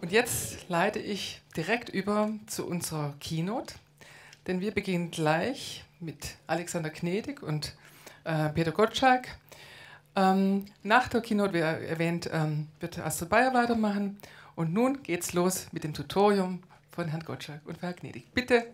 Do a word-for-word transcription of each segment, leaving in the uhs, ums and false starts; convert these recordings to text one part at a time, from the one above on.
Und jetzt leite ich direkt über zu unserer Keynote, denn wir beginnen gleich mit Alexander Gnedig und äh, Peter Gottschalk. Ähm, nach der Keynote, wie erwähnt, ähm, wird Astrid Bayer weitermachen. Und nun geht's los mit dem Tutorium von Herrn Gottschalk und Herrn Gnedig. Bitte.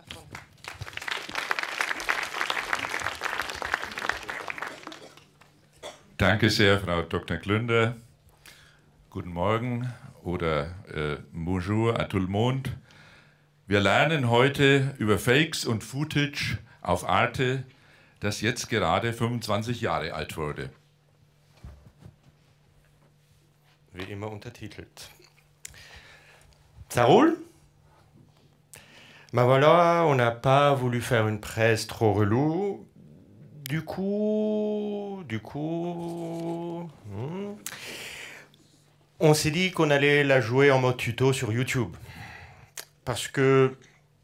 Danke sehr, Frau Doktor Glünder. Guten Morgen oder äh, Bonjour à tout le monde. Wir lernen heute über Fakes und Footage auf Arte, das jetzt gerade fünfundzwanzig Jahre alt wurde. Wie immer untertitelt. Ça roule? Ben voilà, on n'a pas voulu faire une presse trop relou. Du coup, du coup, hmm, on s'est dit qu'on allait la jouer en mode tuto sur YouTube. Parce que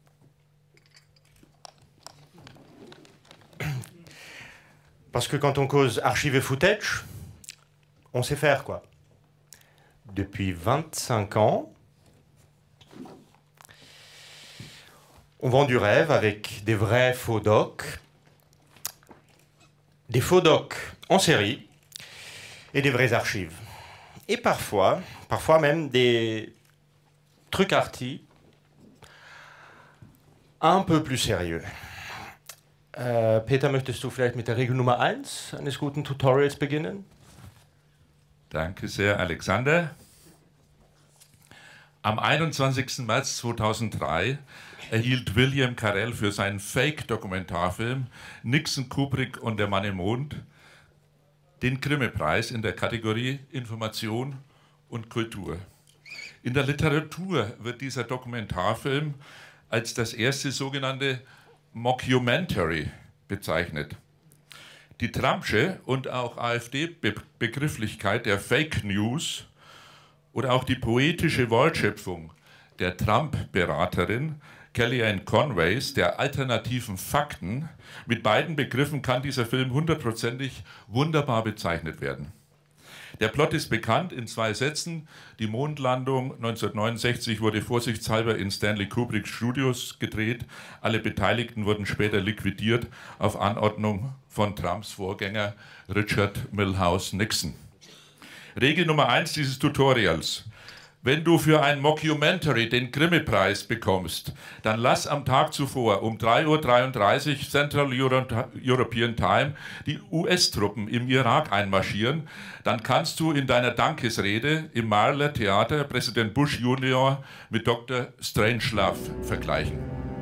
Parce que quand on cause archives et footage, on sait faire quoi. Depuis vingt-cinq ans, on vend du rêve avec des vrais faux docs, des faux docs en série et des vraies archives. Et parfois, parfois même des trucs arty un peu plus sérieux. Äh, Peter, möchtest du vielleicht mit der Regel Nummer eins eines guten Tutorials beginnen? Danke sehr, Alexander. Am einundzwanzigsten März zweitausenddrei erhielt William Carell für seinen Fake-Dokumentarfilm Nixon, Kubrick und der Mann im Mond den Grimme-Preis in der Kategorie Information und Kultur. In der Literatur wird dieser Dokumentarfilm als das erste sogenannte Mockumentary bezeichnet. Die Trumpsche und auch AfD-Begrifflichkeit der Fake News oder auch die poetische Wortschöpfung der Trump-Beraterin Kellyanne Conways, der alternativen Fakten, mit beiden Begriffen kann dieser Film hundertprozentig wunderbar bezeichnet werden. Der Plot ist bekannt in zwei Sätzen. Die Mondlandung neunzehnhundertneunundsechzig wurde vorsichtshalber in Stanley Kubricks Studios gedreht. Alle Beteiligten wurden später liquidiert auf Anordnung von Trumps Vorgänger Richard Milhous Nixon. Regel Nummer eins dieses Tutorials. Wenn du für ein Mockumentary den Grimme-Preis bekommst, dann lass am Tag zuvor um drei Uhr dreiunddreißig Central Euro European Time die U S-Truppen im Irak einmarschieren. Dann kannst du in deiner Dankesrede im Marler Theater Präsident Bush Junior mit Doktor Strangelove vergleichen.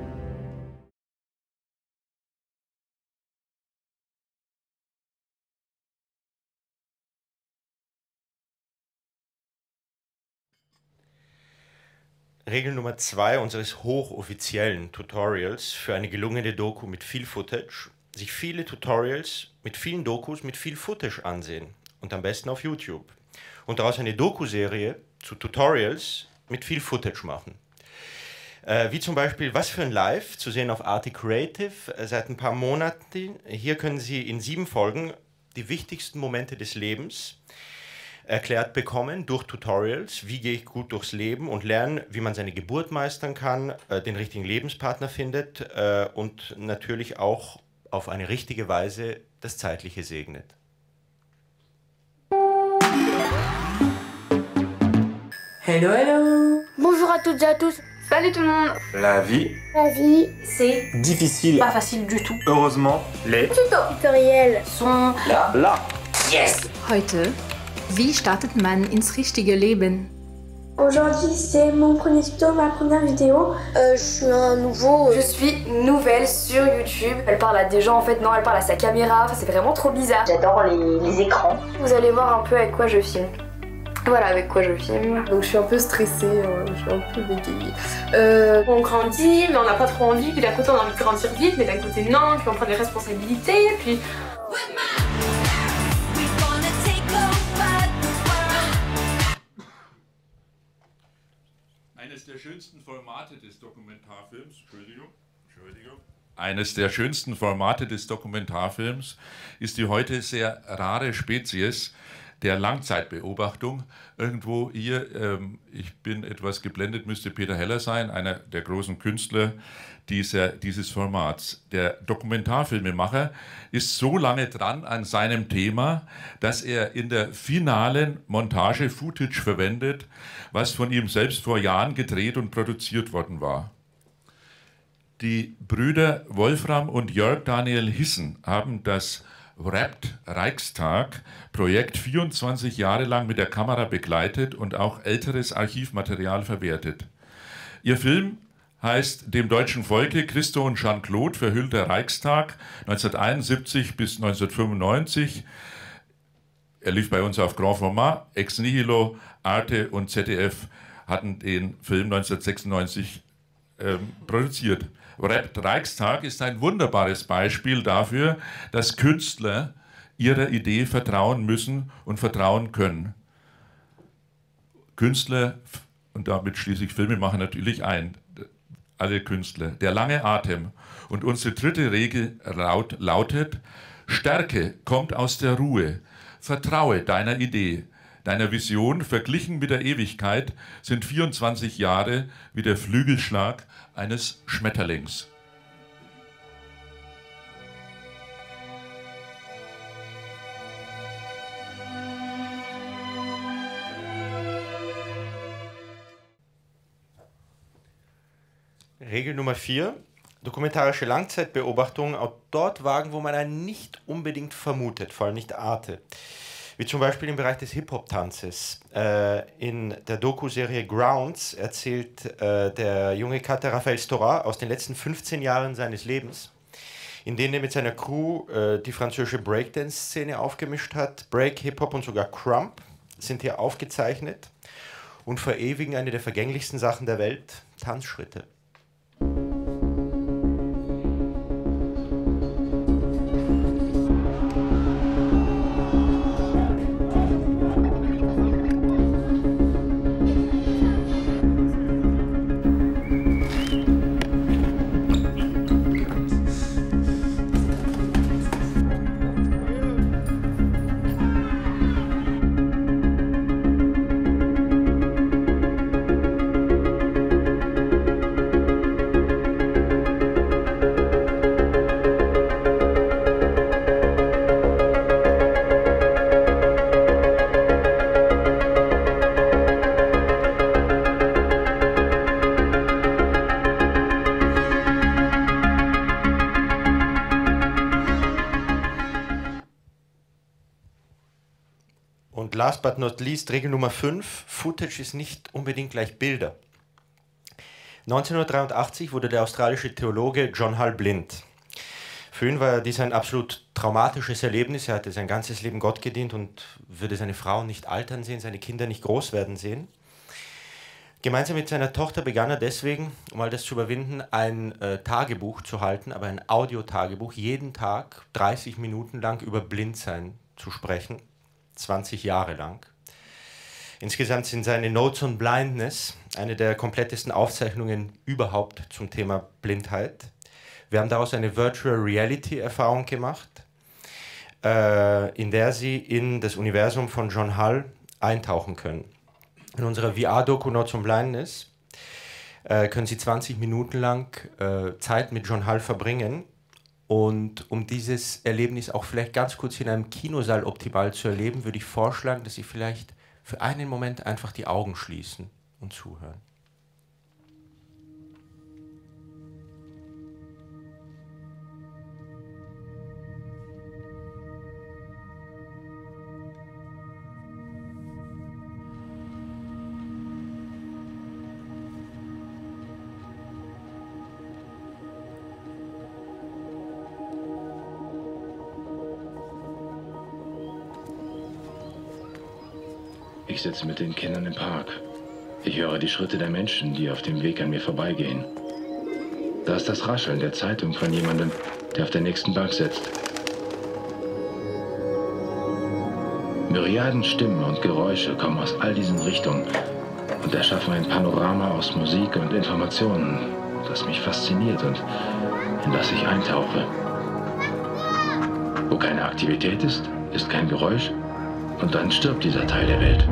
Regel Nummer zwei unseres hochoffiziellen Tutorials für eine gelungene Doku mit viel Footage: sich viele Tutorials mit vielen Dokus mit viel Footage ansehen und am besten auf YouTube und daraus eine Doku-Serie zu Tutorials mit viel Footage machen. Äh, wie zum Beispiel Was für ein Live, zu sehen auf Arte Creative äh, seit ein paar Monaten. Hier können Sie in sieben Folgen die wichtigsten Momente des Lebens erklärt bekommen durch Tutorials, wie gehe ich gut durchs Leben und lernen, wie man seine Geburt meistern kann, äh, den richtigen Lebenspartner findet äh, und natürlich auch auf eine richtige Weise das Zeitliche segnet. Hello, hello. Bonjour à toutes et à tous. Salut tout le monde. La vie, La vie, C'est difficile. pas facile du tout. Heureusement, les tutoriel. Sont là, là. yes. Heute, wie startet man ins richtige Leben? Aujourd'hui, c'est mon premier tuto, ma première vidéo. Euh, je suis un nouveau. Je suis nouvelle sur YouTube. Elle parle à des gens, en fait, non, elle parle à sa caméra. Enfin, c'est vraiment trop bizarre. J'adore les, les écrans. Vous allez voir un peu avec quoi je filme. Voilà, avec quoi je filme. Donc je suis un peu stressée, euh, je suis un peu bégayée. Euh, on grandit, mais on n'a pas trop envie. Puis d'un côté, on a envie de grandir vite, mais d'un côté, non. Puis on prend des responsabilités. Puis. Eines der schönsten Formate des Dokumentarfilms, Entschuldigung, Entschuldigung. Eines der schönsten Formate des Dokumentarfilms ist die heute sehr rare Spezies der Langzeitbeobachtung. Irgendwo hier, ähm, ich bin etwas geblendet, müsste Peter Heller sein, einer der großen Künstler dieser, dieses Formats. Der Dokumentarfilmemacher ist so lange dran an seinem Thema, dass er in der finalen Montage Footage verwendet, was von ihm selbst vor Jahren gedreht und produziert worden war. Die Brüder Wolfram und Jörg Daniel Hissen haben das Wrapped Reichstag-Projekt vierundzwanzig Jahre lang mit der Kamera begleitet und auch älteres Archivmaterial verwertet. Ihr Film heißt Dem deutschen Volke, Christo und Jean-Claude, verhüllter Reichstag, neunzehnhunderteinundsiebzig bis neunzehnhundertfünfundneunzig. Er lief bei uns auf Grand Format, Ex Nihilo, Arte und Z D F hatten den Film neunzehnhundertsechsundneunzig ähm, produziert. Wrapped Reichstag ist ein wunderbares Beispiel dafür, dass Künstler ihrer Idee vertrauen müssen und vertrauen können. Künstler, und damit schließe ich Filmemacher natürlich ein, alle Künstler, der lange Atem. Und unsere dritte Regel laut, lautet, Stärke kommt aus der Ruhe. Vertraue deiner Idee, deiner Vision. Verglichen mit der Ewigkeit sind vierundzwanzig Jahre wie der Flügelschlag eines Schmetterlings. Regel Nummer vier. Dokumentarische Langzeitbeobachtungen auch dort wagen, wo man einen nicht unbedingt vermutet, vor allem nicht Arte. Wie zum Beispiel im Bereich des Hip-Hop-Tanzes. Äh, in der Doku-Serie Grounds erzählt äh, der junge Kater Raphael Stora aus den letzten fünfzehn Jahren seines Lebens, in denen er mit seiner Crew äh, die französische Breakdance-Szene aufgemischt hat. Break, Hip-Hop und sogar Crump sind hier aufgezeichnet und verewigen eine der vergänglichsten Sachen der Welt, Tanzschritte. Last but not least, Regel Nummer fünf, Footage ist nicht unbedingt gleich Bilder. neunzehnhundertdreiundachtzig wurde der australische Theologe John Hull blind. Für ihn war dies ein absolut traumatisches Erlebnis. Er hatte sein ganzes Leben Gott gedient und würde seine Frau nicht altern sehen, seine Kinder nicht groß werden sehen. Gemeinsam mit seiner Tochter begann er deswegen, um all das zu überwinden, ein äh, Tagebuch zu halten, aber ein Audiotagebuch, jeden Tag dreißig Minuten lang über Blindsein zu sprechen. zwanzig Jahre lang. Insgesamt sind seine Notes on Blindness eine der komplettesten Aufzeichnungen überhaupt zum Thema Blindheit. Wir haben daraus eine Virtual Reality Erfahrung gemacht, äh, in der Sie in das Universum von John Hull eintauchen können. In unserer V R-Doku Notes on Blindness äh, können Sie zwanzig Minuten lang äh, Zeit mit John Hull verbringen. Und um dieses Erlebnis auch vielleicht ganz kurz in einem Kinosaal optimal zu erleben, würde ich vorschlagen, dass Sie vielleicht für einen Moment einfach die Augen schließen und zuhören. Ich sitze mit den Kindern im Park. Ich höre die Schritte der Menschen, die auf dem Weg an mir vorbeigehen. Da ist das Rascheln der Zeitung von jemandem, der auf der nächsten Bank sitzt. Myriaden Stimmen und Geräusche kommen aus all diesen Richtungen und erschaffen ein Panorama aus Musik und Informationen, das mich fasziniert und in das ich eintauche. Wo keine Aktivität ist, ist kein Geräusch. Und dann stirbt dieser Teil der Welt.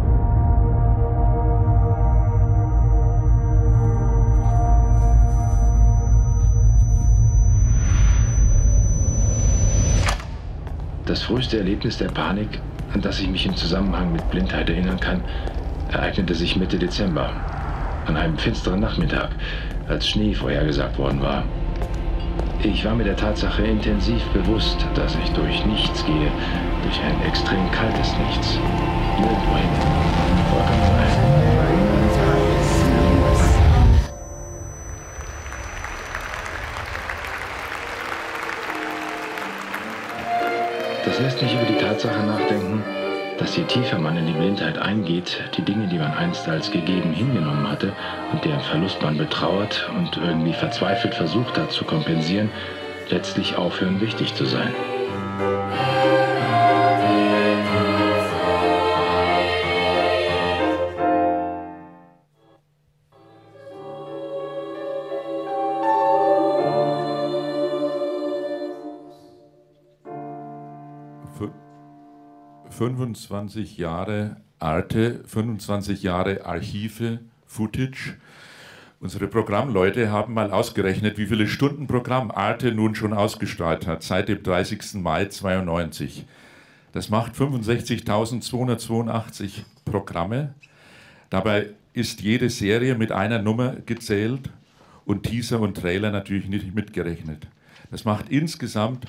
Das früheste Erlebnis der Panik, an das ich mich im Zusammenhang mit Blindheit erinnern kann, ereignete sich Mitte Dezember, an einem finsteren Nachmittag, als Schnee vorhergesagt worden war. Ich war mir der Tatsache intensiv bewusst, dass ich durch nichts gehe, durch ein extrem kaltes Nichts. Nirgendwohin. Vollkommen allein. Das lässt mich über die Tatsache nachdenken, dass je tiefer man in die Blindheit eingeht, die Dinge, die man einst als gegeben hingenommen hatte und deren Verlust man betrauert und irgendwie verzweifelt versucht hat zu kompensieren, letztlich aufhören, wichtig zu sein. fünfundzwanzig Jahre Arte, fünfundzwanzig Jahre Archive, Footage. Unsere Programmleute haben mal ausgerechnet, wie viele Stunden Programm Arte nun schon ausgestrahlt hat, seit dem dreißigsten Mai zweiundneunzig. Das macht fünfundsechzigtausendzweihundertzweiundachtzig Programme. Dabei ist jede Serie mit einer Nummer gezählt und Teaser und Trailer natürlich nicht mitgerechnet. Das macht insgesamt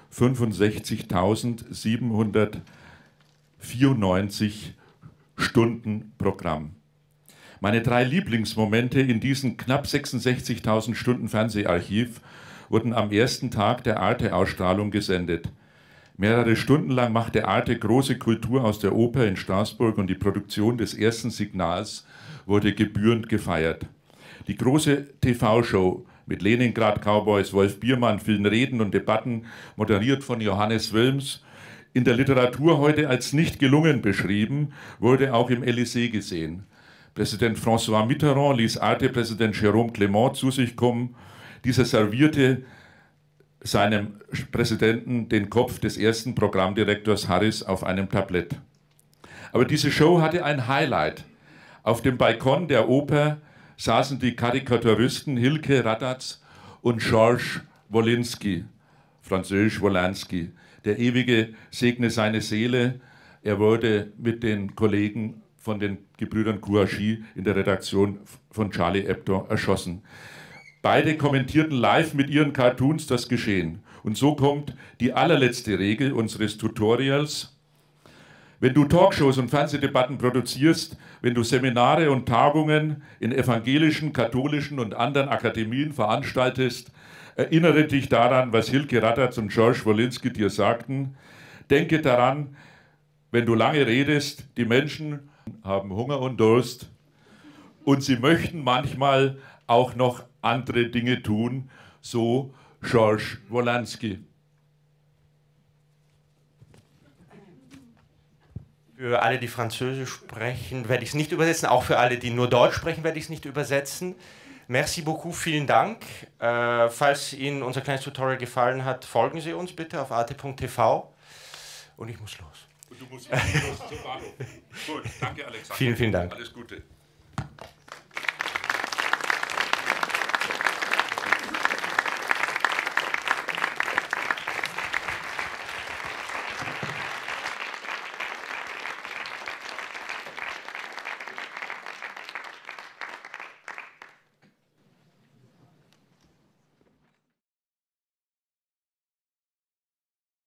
fünfundsechzigtausendsiebenhundertvierundneunzig Stunden Programm. Meine drei Lieblingsmomente in diesen knapp sechsundsechzigtausend Stunden Fernseharchiv wurden am ersten Tag der Arte-Ausstrahlung gesendet. Mehrere Stunden lang machte Arte große Kultur aus der Oper in Straßburg und die Produktion des ersten Signals wurde gebührend gefeiert. Die große T V-Show mit Leningrad Cowboys, Wolf Biermann, vielen Reden und Debatten, moderiert von Johannes Wilms, in der Literatur heute als nicht gelungen beschrieben, wurde auch im Élysée gesehen. Präsident François Mitterrand ließ Arte-Präsident Jérôme Clément zu sich kommen. Dieser servierte seinem Präsidenten den Kopf des ersten Programmdirektors Harris auf einem Tablett. Aber diese Show hatte ein Highlight. Auf dem Balkon der Oper saßen die Karikaturisten Hilke Radatz und Georges Wolinski, französisch Wolanski. Der Ewige segne seine Seele. Er wurde mit den Kollegen von den Gebrüdern Kouachi in der Redaktion von Charlie Hebdo erschossen. Beide kommentierten live mit ihren Cartoons das Geschehen. Und so kommt die allerletzte Regel unseres Tutorials. Wenn du Talkshows und Fernsehdebatten produzierst, wenn du Seminare und Tagungen in evangelischen, katholischen und anderen Akademien veranstaltest, erinnere dich daran, was Hilke Radatz und Georges Wolinski dir sagten. Denke daran, wenn du lange redest, die Menschen haben Hunger und Durst und sie möchten manchmal auch noch andere Dinge tun, so Georges Wolinski. Für alle, die Französisch sprechen, werde ich es nicht übersetzen. Auch für alle, die nur Deutsch sprechen, werde ich es nicht übersetzen. Merci beaucoup, vielen Dank. Äh, falls Ihnen unser kleines Tutorial gefallen hat, folgen Sie uns bitte auf arte punkt t v. Und ich muss los. Und du musst los zum Bahnhof. Gut, danke Alexander. Vielen, vielen Dank. Alles Gute.